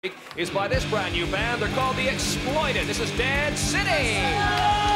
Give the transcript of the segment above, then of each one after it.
is by this brand new band. They're called The Exploited. This is Dead City.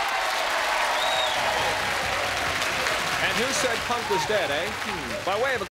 And who said punk was dead, eh? By way of a